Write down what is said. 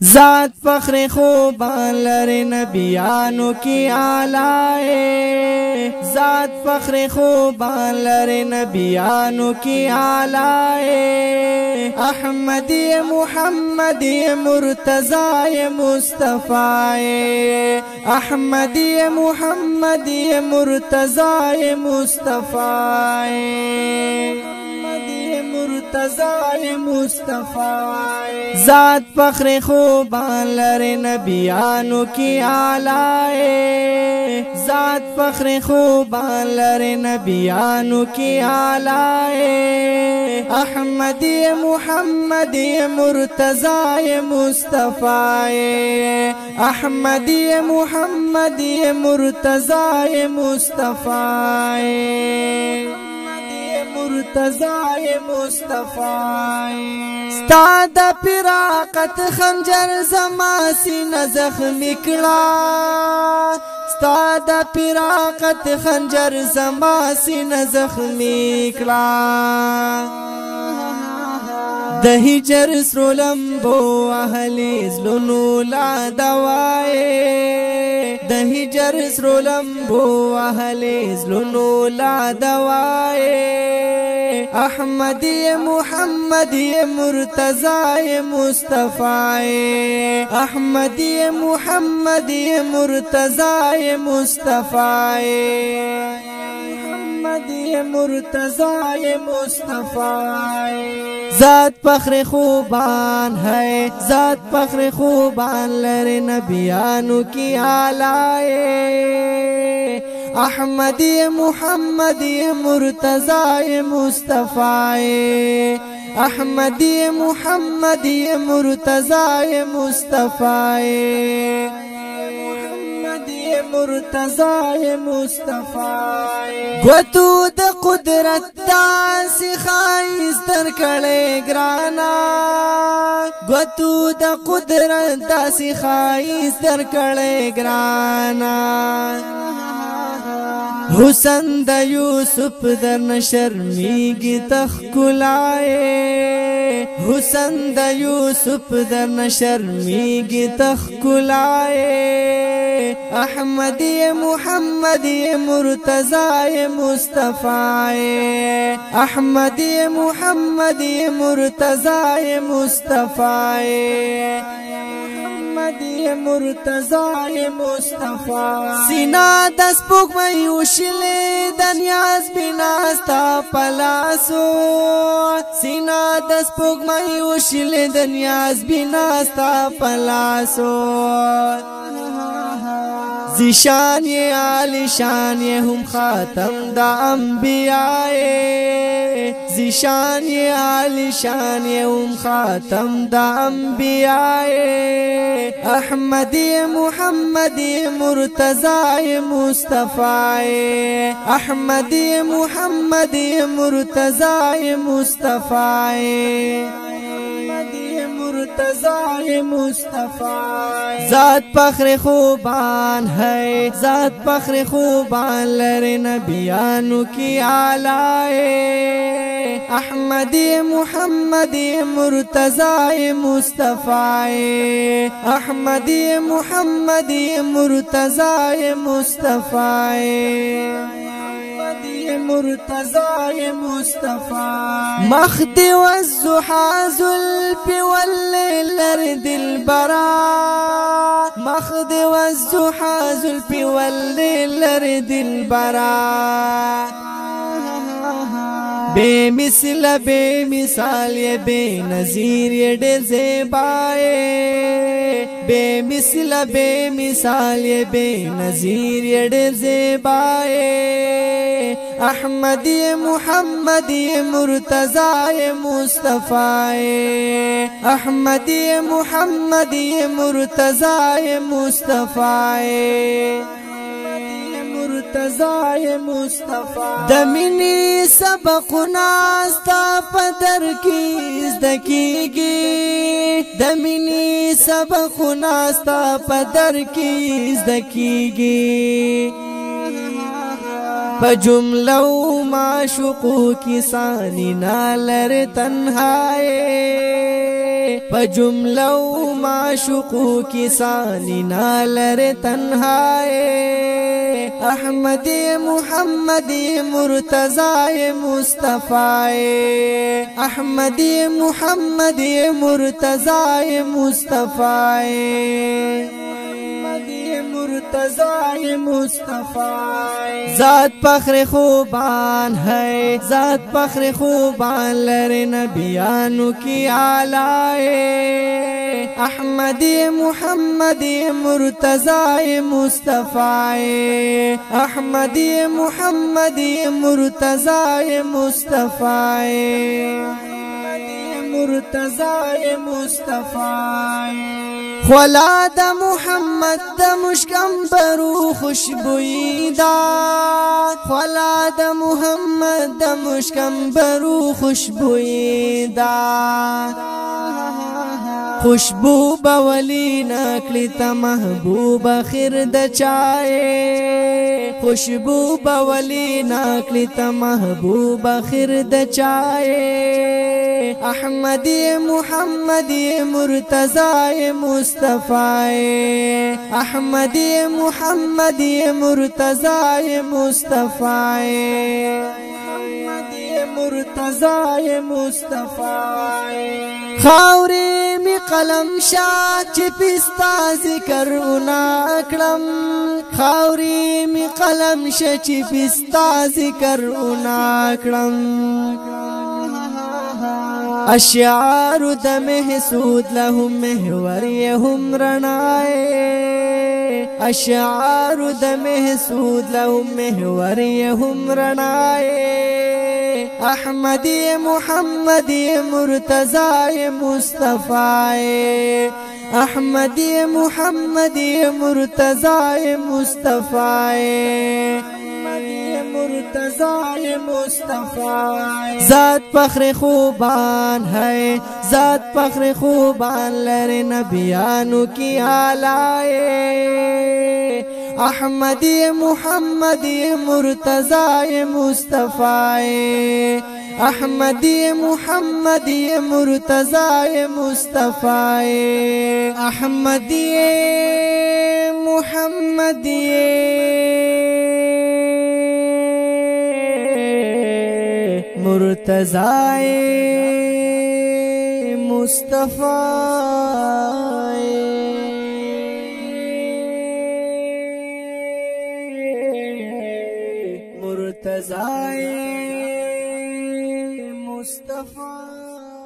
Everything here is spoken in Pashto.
ذات فخر خوبان لر نبیانو کی آلائے ذات فخر خوبان لر نبیانو کی آلائے احمدی محمدی مرتضی مصطفی احمدی محمدی مرتضی مصطفی مرتضی مصطفی ذات فخر خوبان لر نبیانو کی آلائے ذات فخر خوبان لر نبیانو کی آلائے احمدی محمدی مرتضی مصطفی احمدی محمدی مرتضی مصطفی مرتضی مصطفی ستا د فراقت خنجر زما سینه زخمی کړه ستا د فراقت خنجر زما سینه زخمی کړه د هجر سرو لمبو اهلی زلونو لا دوائے د هجر سرو لمبو اهلی زلونو لا دوائے احمدی محمدی مرتضی مصطفی احمدی محمدی مرتضی مصطفی مرتضی مصطفی ذات فخر خوبان ہے ذات فخر خوبان لر نبیانو کی آلائے احمدی محمدی مرتضی مصطفی احمدی محمدی مرتضی مصطفی مرتضی مصطفی گوتو د قدرت داسی خایز در کڑے گرانا گوتو د قدرت داسی خایز در کڑے گرانا حسن د یوسف در نشرمیگی تخکلائے حسن د یوسف در نشرمیگی تخکلائے احمدی محمدی مرتضی مصطفی احمدی محمدی مرتضی مصطفی مرتضی مصطفی سینا دس پوک میں وشلے دنیاز بناستا پلاسو سینا دس پوک میں وشلے دنیاز بناستا پلاسو زیشان یہ عالی شان یہ ہم خاتم دا انبیاء زیشان یہ عالی شان یہ ہم خاتم دا انبیاء احمدی محمدی مرتضی مصطفی احمدی محمدی مرتضی مصطفی مرتضی مصطفی ذات فخر خوبان ہے ذات فخر خوبان لر نبیانو کی آلائے احمدی محمدی مرتضی مصطفی احمدی محمدی مرتضی مصطفی مرتضی مصطفی مخدی والزحا زلفی واللیل دلبرا مخدی والزحا زلفی واللیل دلبرا بے مثل بے مثال یہ بے نظیر یہ ڈیر زیبائے بے مثل بے مثال یہ بے نظیر یہ ڈیر زیبائے احمدی محمدی مرتضی مصطفی احمدی محمدی مرتضی مصطفی مرتضی مصطفی دمینی سبق ناستا پدر کی ازدکیگی دمینی سبق ناستا پدر کی ازدکیگی معشوقوں کی ثانی نالر تنہائے پجملو معشوقو کی ثانی نالر تنہائے احمدی محمدی مرتضی مصطفی احمدی محمدی مرتضی مصطفی مرتضی مصطفی ذات فخر خوبان ہے ذات فخر خوبان لر نبیانو کی آلائے احمدی محمدی مرتضی مصطفی احمدی محمدی مرتضی مصطفی مرتضی مصطفی خلاد محمد د مشکم برو خوشبوئی دا خلاد محمد د مشکم برو خوشبوئی دا خوشبو بولی نکلی تا محبوب خیر د چائے خوشبو بولی نکلی تا محبوب خیر د چائے احمدی محمدی مرتضی مصطفی احمدی محمدی مرتضی مصطفی مرتضی مصطفی خاوری می قلم شاه چې پستا ذکر اوناکړم خاوری می قلم شاه چې پستا ذکر اوناکړم اشعار د محسود لهم محورهم رڼای اشعار د محسود لهم محورهم رڼای احمدی محمدی مرتضی مصطفی احمدی محمدی مرتضی مصطفی مرتضی مصطفی ذات فخر خوبان ہے ذات فخر خوبان لر نبیانو کی آلائے احمدی محمدی مرتضی مصطفی احمدی محمدی مرتضی مصطفی احمدی محمدی مرتضی مصطفی مرتضی مصطفی